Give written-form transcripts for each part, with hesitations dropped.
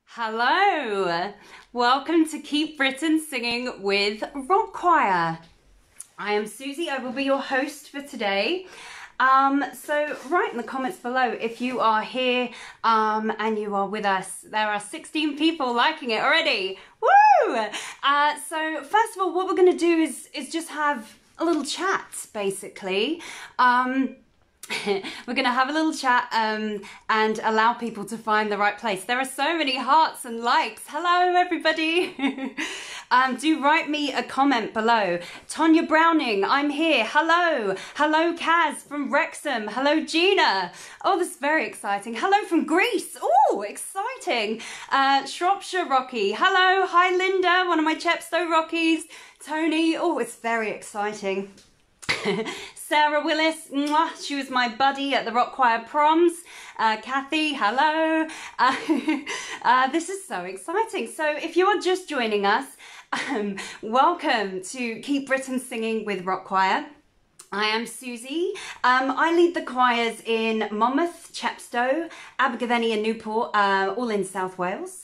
Hello, welcome to Keep Britain Singing with Rock Choir. I am Susie, I will be your host for today. So write in the comments below if you are here and you are with us. There are 16 people liking it already. Woo! So first of all, what we're going to do is just have a little chat, basically. We're going to have a little chat and allow people to find the right place. There are so many hearts and likes. Hello, everybody. Do write me a comment below. Tonya Browning, I'm here. Hello. Hello, Kaz from Wrexham. Hello, Gina. Oh, this is very exciting. Hello from Greece. Oh, exciting. Shropshire Rocky. Hello. Hi, Linda, one of my Chepstow Rockies. Tony. Oh, it's very exciting. Sarah Willis, mwah, she was my buddy at the Rock Choir proms. Kathy, hello. This is so exciting. So if you are just joining us, welcome to Keep Britain Singing with Rock Choir. I am Susie. I lead the choirs in Monmouth, Chepstow, Abergavenny and Newport, all in South Wales.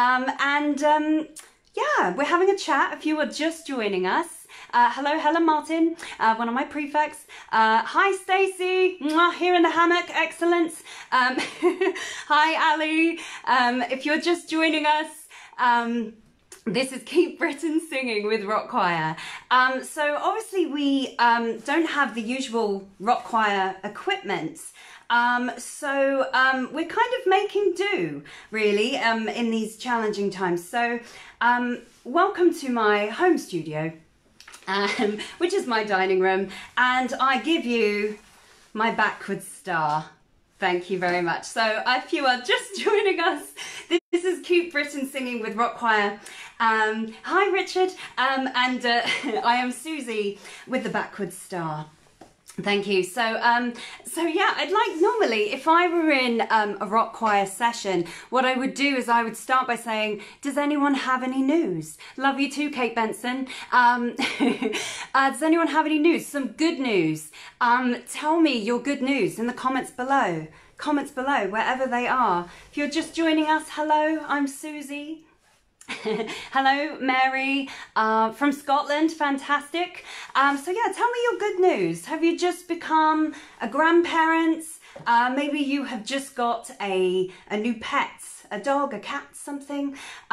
Yeah, we're having a chat if you are just joining us. Hello, Helen Martin, one of my prefects. Hi, Stacey, here in the hammock, excellent. Hi, Ali. If you're just joining us, this is Keep Britain Singing with Rock Choir. So obviously we don't have the usual Rock Choir equipment. So we're kind of making do, really, in these challenging times. So welcome to my home studio. Which is my dining room, and I give you my backwards star. Thank you very much. So if you are just joining us, this is Keep Britain Singing with Rock Choir. Hi Richard, and I am Susie with the backwards star. Thank you. So yeah, I'd like, normally if I were in a rock choir session, what I would do is I would start by saying, does anyone have any news? Love you too, Kate Benson. Does anyone have any news? Some good news. Tell me your good news in the comments below. Comments below, wherever they are. If you're just joining us, hello, I'm Susie. Hello, Mary, from Scotland, fantastic. So yeah, tell me your good news. Have you just become a grandparent? Maybe you have just got a new pet, a dog, a cat, something.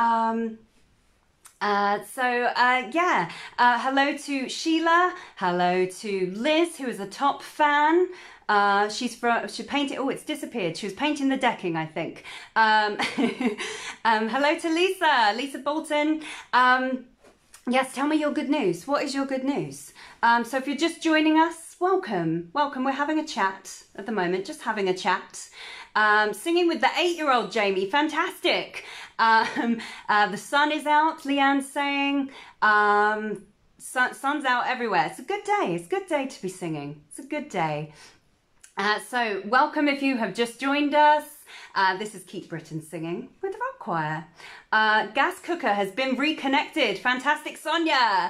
Yeah, hello to Sheila, hello to Liz, who is a top fan. She painted, oh, it's disappeared. She was painting the decking, I think. Hello to Lisa Bolton. Yes, tell me your good news. What is your good news? So if you're just joining us, welcome. We're having a chat at the moment, just having a chat. Singing with the 8-year-old Jamie, fantastic. The sun is out, Leanne's saying. Sun's out everywhere. It's a good day. It's a good day to be singing. It's a good day. So welcome if you have just joined us. This is Keep Britain Singing with the Rock Choir. Gas cooker has been reconnected. Fantastic, Sonia.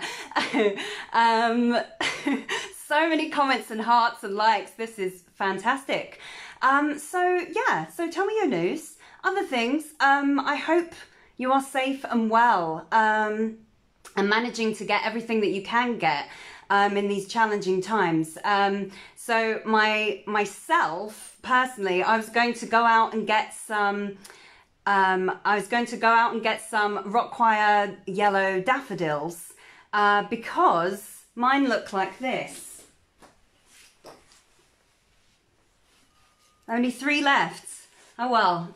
So many comments and hearts and likes. This is fantastic. So yeah, so tell me your news. Other things, I hope you are safe and well and managing to get everything that you can get in these challenging times. So myself personally, I was going to go out and get some Rock Choir yellow daffodils because mine look like this. Only 3 left. Oh well.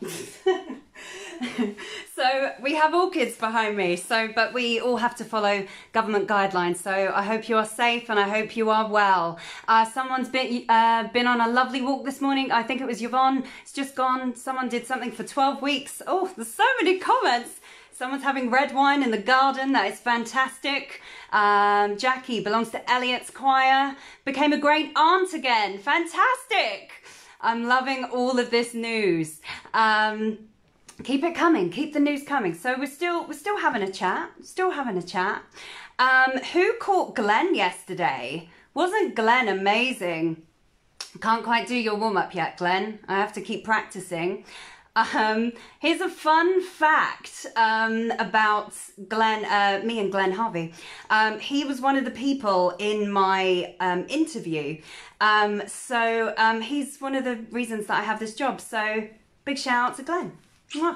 So we have orchids behind me, but we all have to follow government guidelines. So I hope you are safe and I hope you are well. Someone's been on a lovely walk this morning. I think it was Yvonne. It's just gone. Someone did something for 12 weeks. Oh, there's so many comments. Someone's having red wine in the garden. That is fantastic. Jackie belongs to Elliot's choir. Became a great aunt again. Fantastic. I'm loving all of this news. Keep it coming. Keep the news coming. So we're still having a chat. Who caught Glenn yesterday? Wasn't Glenn amazing? Can't quite do your warm up yet, Glenn. I have to keep practicing. Here's a fun fact about Glenn, me and Glenn Harvey. He was one of the people in my interview. He's one of the reasons that I have this job. So big shout out to Glenn. Mwah.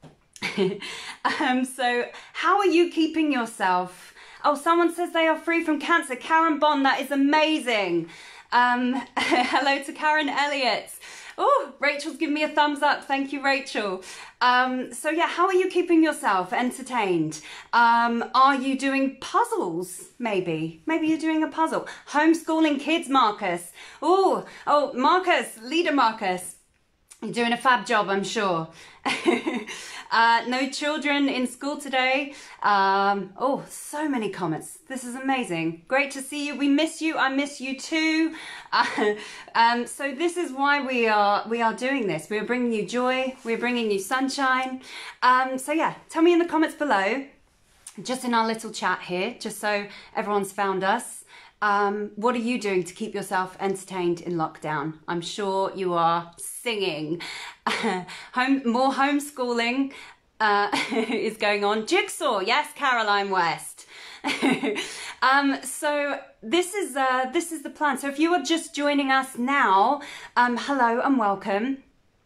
So how are you keeping yourself? Oh, someone says they are free from cancer. Karen Bond, that is amazing. Hello to Karen Elliott. Oh, Rachel's giving me a thumbs up. Thank you, Rachel. So yeah, how are you keeping yourself entertained? Are you doing puzzles? Maybe you're doing a puzzle. Homeschooling kids, Marcus. Oh, Marcus, leader Marcus. You're doing a fab job, I'm sure. No children in school today. Oh, so many comments. This is amazing. Great to see you. We miss you. I miss you too. So this is why we are doing this. We are bringing you joy. We're bringing you sunshine. So yeah, tell me in the comments below, just in our little chat here, just so everyone's found us. What are you doing to keep yourself entertained in lockdown? I'm sure you are singing. More homeschooling is going on. Jigsaw, yes, Caroline West. So this is the plan. So if you are just joining us now, hello and welcome.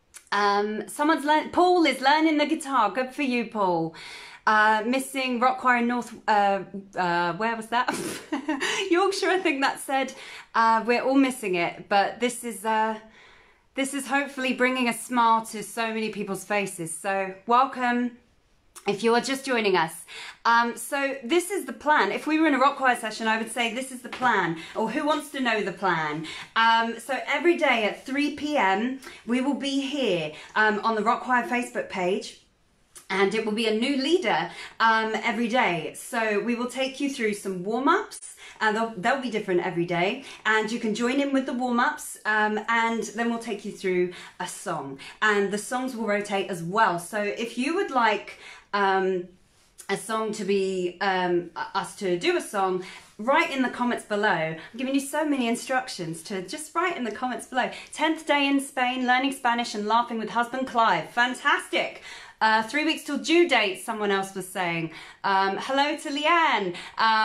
Paul is learning the guitar. Good for you, Paul. Missing rock choir in North, where was that? Yorkshire, I think that said. We're all missing it, but this is hopefully bringing a smile to so many people's faces. So welcome if you are just joining us. So this is the plan. If we were in a rock choir session, I would say this is the plan, or who wants to know the plan? So every day at 3 p.m, we will be here on the rock choir Facebook page. And it will be a new leader every day. So we will take you through some warm-ups, and they'll be different every day. And you can join in with the warm-ups, and then we'll take you through a song. And the songs will rotate as well. So if you would like a song to be, us to do a song, write in the comments below. I'm giving you so many instructions to just write in the comments below. 10th day in Spain, learning Spanish and laughing with husband Clive. Fantastic. 3 weeks till due date, someone else was saying. Hello to Leanne.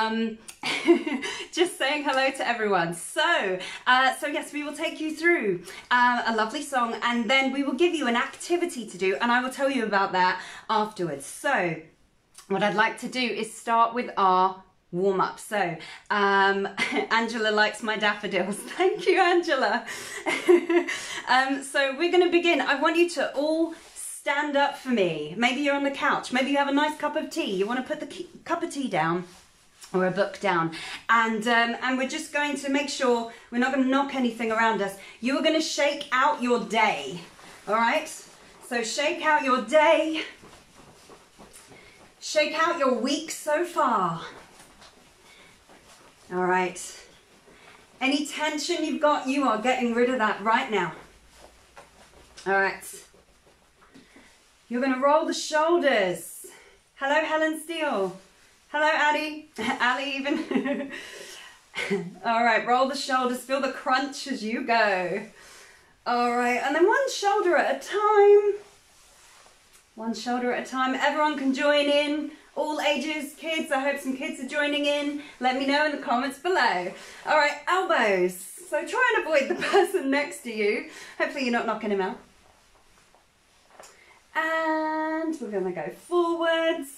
Just saying hello to everyone. So yes, we will take you through a lovely song, and then we will give you an activity to do, and I will tell you about that afterwards. So what I'd like to do is start with our warm up. So Angela likes my daffodils. Thank you, Angela. So we're going to begin. I want you to all stand up for me. Maybe you're on the couch. Maybe you have a nice cup of tea. You want to put the cup of tea down or a book down, and we're just going to make sure we're not going to knock anything around us. You are going to shake out your day. All right. So shake out your day. Shake out your week so far. All right. Any tension you've got, you are getting rid of that right now. All right. You're going to roll the shoulders. Hello, Helen Steele. Hello, Addie. Ali even. All right, roll the shoulders. Feel the crunch as you go. All right, and then one shoulder at a time. One shoulder at a time. Everyone can join in. All ages, kids. I hope some kids are joining in. Let me know in the comments below. All right, elbows. So try and avoid the person next to you. Hopefully you're not knocking him out. And we're going to go forwards.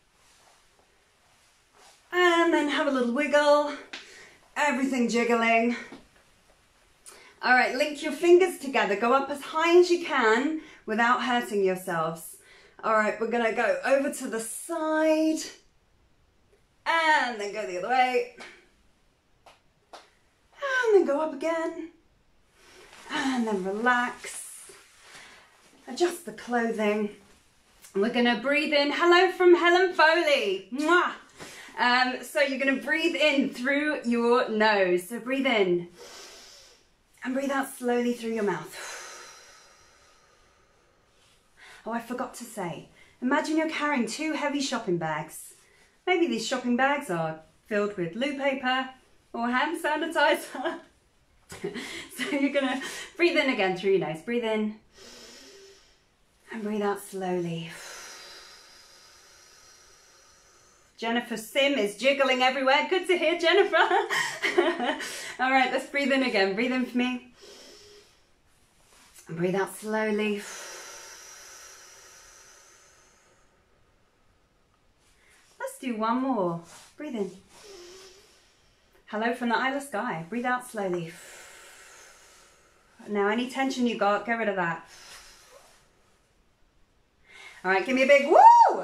And then have a little wiggle. Everything jiggling. All right, link your fingers together. Go up as high as you can without hurting yourselves. All right, we're going to go over to the side. And then go the other way. And then go up again. And then relax. Adjust the clothing. We're going to breathe in. Hello from Helen Foley. Mwah. So you're going to breathe in through your nose. So breathe in. And breathe out slowly through your mouth. Oh, I forgot to say. Imagine you're carrying 2 heavy shopping bags. Maybe these shopping bags are filled with loo paper or hand sanitizer. So you're going to breathe in again through your nose. Breathe in. And breathe out slowly. Jennifer Sim is jiggling everywhere. Good to hear, Jennifer. All right, let's breathe in again. Breathe in for me. And breathe out slowly. Let's do one more. Breathe in. Hello from the Isle of Skye. Breathe out slowly. Now, any tension you got, get rid of that. All right, give me a big woo!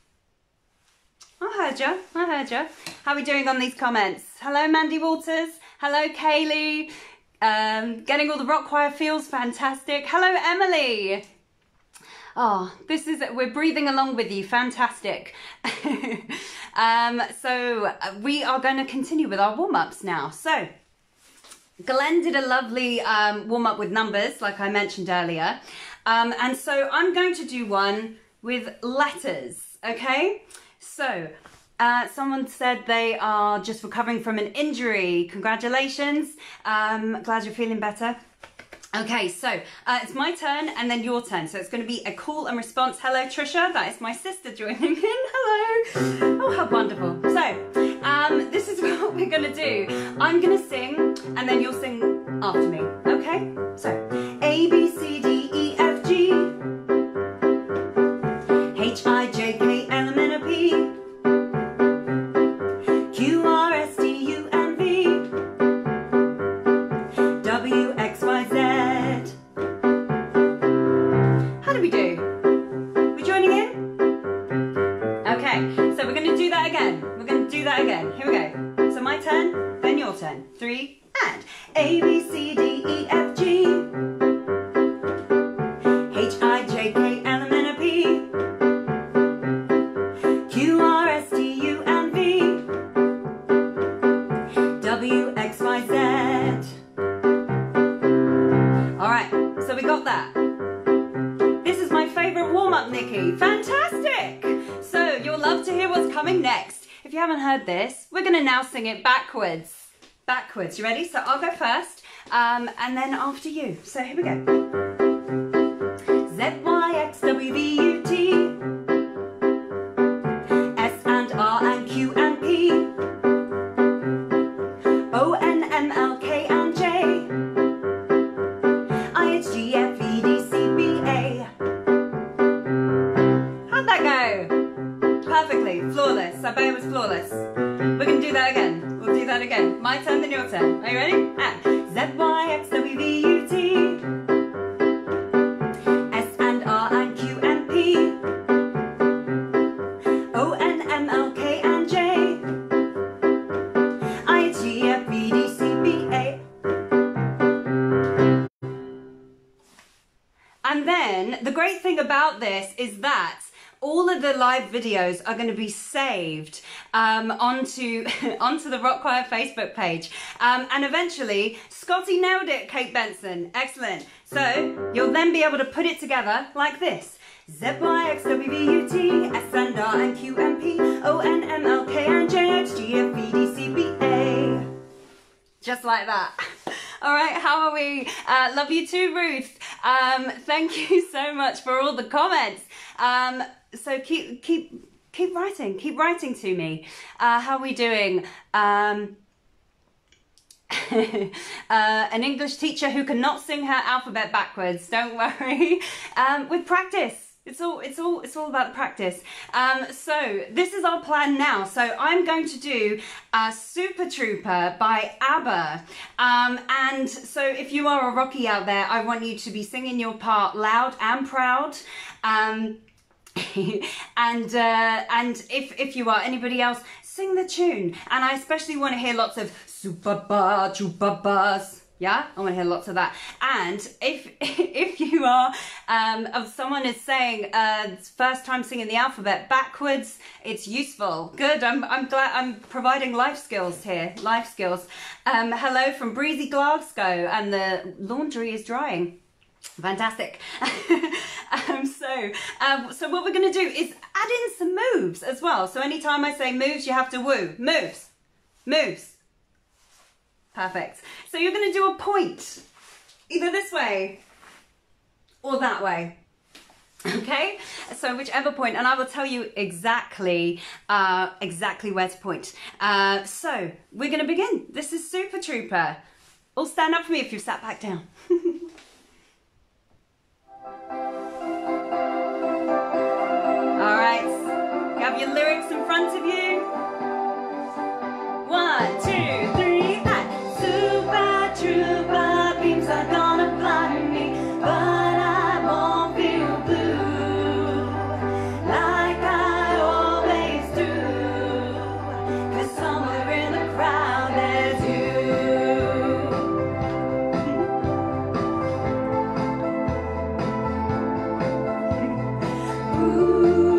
I heard you. I heard you. How are we doing on these comments? Hello, Mandy Walters. Hello, Kaylee. Getting all the rock choir feels fantastic. Hello, Emily. Oh, we're breathing along with you. Fantastic. So we are going to continue with our warm-ups now. So Glenn did a lovely warm-up with numbers, like I mentioned earlier. And so I'm going to do one with letters, okay? So, someone said they are just recovering from an injury. Congratulations. Glad you're feeling better. Okay, so it's my turn and then your turn. So it's going to be a call and response. Hello, Trisha. That is my sister joining in. Hello. Oh, how wonderful. So, this is what we're going to do. I'm going to sing and then you'll sing after me. Okay? So, A, B, C, D, E, F, G, H, I, J, K, L, M, N, O, P, Q, R, S, T, U, and V, W, X, Y, Z. How do we do? We joining in? Okay, so we're going to do that again. We're going to do that again. Here we go. So my turn, then your turn. 3, and A, B, C, D, E, F, G, H, I, J, K, L, M, N, O, P, Q, R, S, T, U, and V, W, X, Y, Z. Alright, so we got that. This is my favourite warm-up, Nikki. Fantastic! So, you'll love to hear what's coming next. If you haven't heard this, we're going to now sing it backwards. Backwards, you ready? So I'll go first, and then after you. So here we go. Z, Y, X, W, V, U, T, S and R and Q and P, O, N, M, L, K and J, I, H, G, F, E, D, C, B, A. How'd that go? Perfectly, flawless. I bet it was flawless. We're going to do that again. We'll do that again. My turn, then your turn. Are you ready? And Z, Y, X, W, V, U, T, S and R and Q and P, O, N, M, L, K and J, I, H, G, F, E, D, C, B, A. And then the great thing about this is that all of the live videos are going to be saved onto the Rock Choir Facebook page. And eventually, Scotty nailed it, Kate Benson. Excellent. So you'll then be able to put it together like this. Z, Y, X, W, V, U, T, S and R and Q and P, O, N, M, L, K and J, H, G, F, E, D, C, B, A. Just like that. All right, how are we? Love you too, Ruth. Thank you so much for all the comments. So keep writing to me. How are we doing? An English teacher who cannot sing her alphabet backwards. Don't worry. With practice. It's all about the practice. So this is our plan now. So I'm going to do Super Trooper by ABBA. And so if you are a Rocky out there, I want you to be singing your part loud and proud. And if you are anybody else, sing the tune. And I especially want to hear lots of super ba chupa bas. Yeah, I want to hear lots of that. And if you are someone is saying first time singing the alphabet backwards, it's useful. Good. I'm glad I'm providing life skills here. Life skills. Hello from breezy Glasgow, and the laundry is drying. Fantastic. So what we're going to do is add in some moves as well. So anytime I say moves, you have to woo. Moves. Moves. Perfect. So you're going to do a point, either this way or that way. Okay, so whichever point, and I will tell you exactly where to point. So we're going to begin. This is Super Trooper. All stand up for me if you've sat back down. All right, you have your lyrics in front of you. 1, 2, 3, and Super Trooper, beams are gonna blind me, but I won't feel blue like I always do, 'cause somewhere in the crowd there's you. Ooh.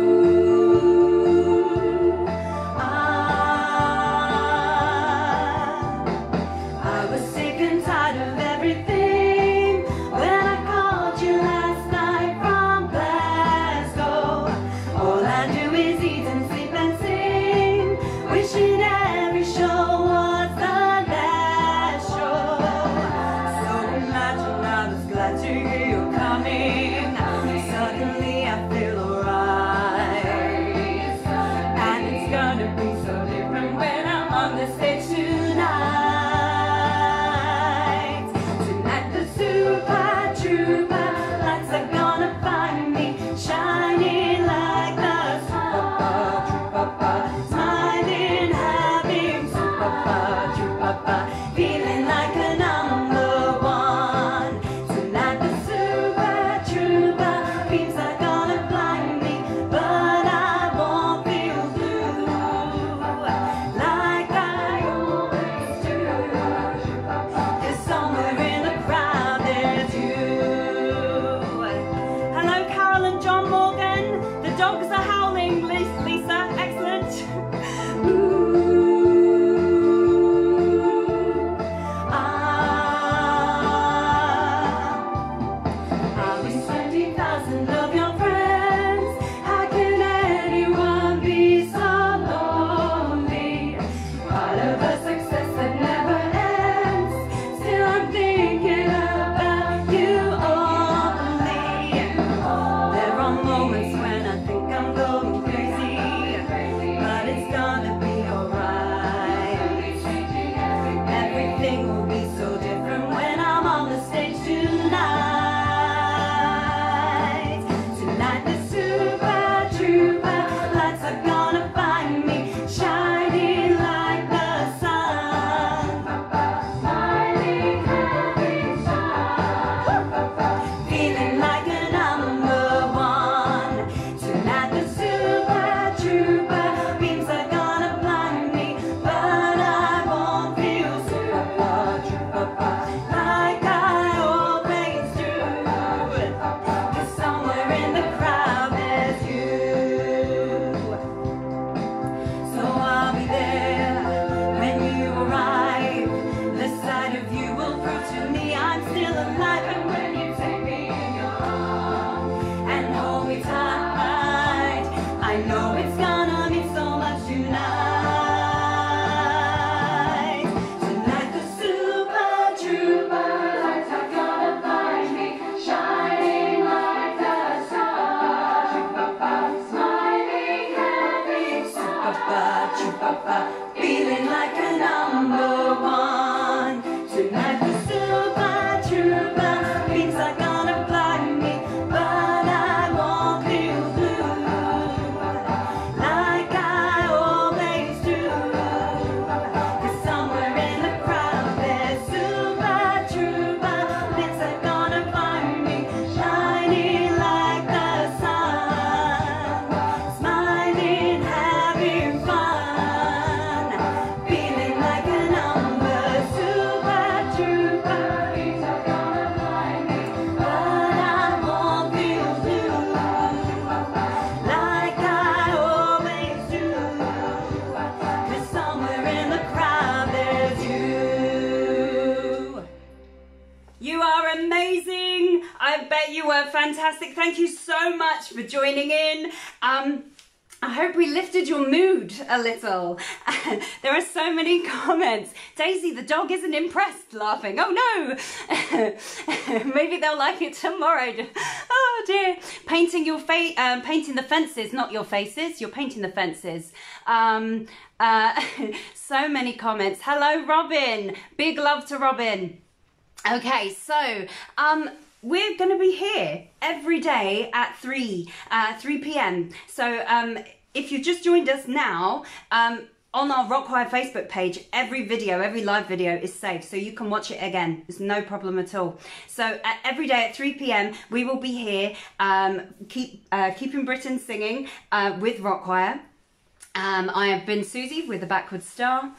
Feeling like a number one. Tonight the Super Trooper thinks I'm gonna blind me, but I won't feel blue like I always do. 'Cause somewhere in the crowd there's Super Trooper thinks I'm gonna find me, shining like the sun, smiling, having fun. You were fantastic. Thank you so much for joining in. I hope we lifted your mood a little. There are so many comments. Daisy, the dog isn't impressed, laughing. Oh no! Maybe they'll like it tomorrow. Oh dear. Painting your painting the fences, not your faces. You're painting the fences. So many comments. Hello, Robin. Big love to Robin. Okay, so we're going to be here every day at 3 p.m. So if you've just joined us now, on our Rockchoir Facebook page, every live video is saved, so you can watch it again. It's no problem at all. So every day at 3 p.m. we will be here, keeping Britain singing with Rockchoir. I have been Suzie with the Backward Star.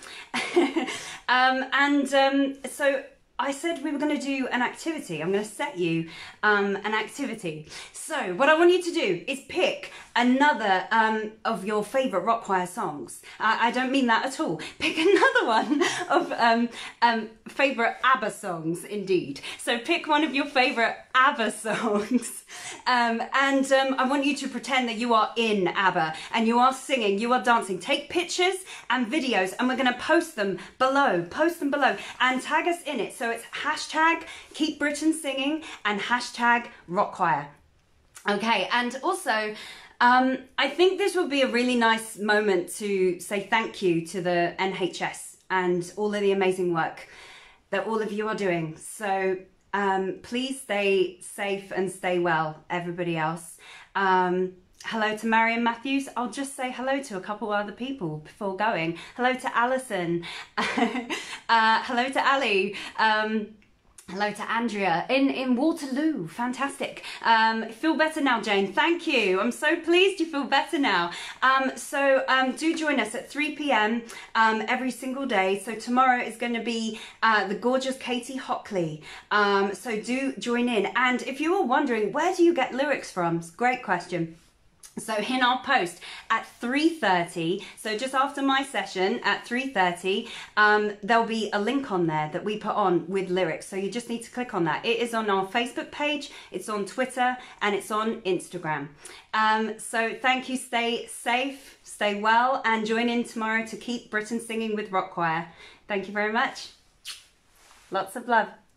So I said we were going to do an activity. I'm going to set you an activity. So what I want you to do is pick another of your favourite Rockchoir songs. I don't mean that at all. Pick another one of favourite ABBA songs, indeed. So pick one of your favourite ABBA songs. I want you to pretend that you are in ABBA and you are singing, you are dancing. Take pictures and videos and we're going to post them below. Post them below and tag us in it. So it's hashtag Keep Britain Singing and hashtag Rockchoir. Okay, and also I think this will be a really nice moment to say thank you to the NHS and all of the amazing work that all of you are doing. So please stay safe and stay well, everybody else. Hello to Marion Matthews. I'll just say hello to a couple other people before going. Hello to Alison. Hello to Ali. Hello to Andrea in Waterloo. Fantastic. Feel better now, Jane. Thank you. I'm so pleased you feel better now. Do join us at 3 p.m. Every single day. So tomorrow is going to be the gorgeous Katie Hockley. So do join in. And if you were wondering, where do you get lyrics from? Great question. So in our post at 3:30, so just after my session at 3:30, there'll be a link on there that we put on with lyrics. So you just need to click on that. It is on our Facebook page, it's on Twitter, and it's on Instagram. So thank you, stay safe, stay well, and join in tomorrow to Keep Britain Singing with Rockchoir. Thank you very much. Lots of love.